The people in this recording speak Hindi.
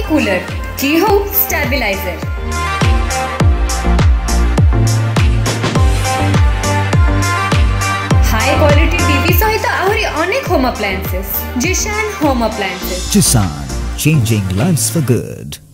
कूलर की home stabiliser. High quality TV सहित आहरी अनेक home appliances. Jisan home appliances. Jisan, changing lives for good.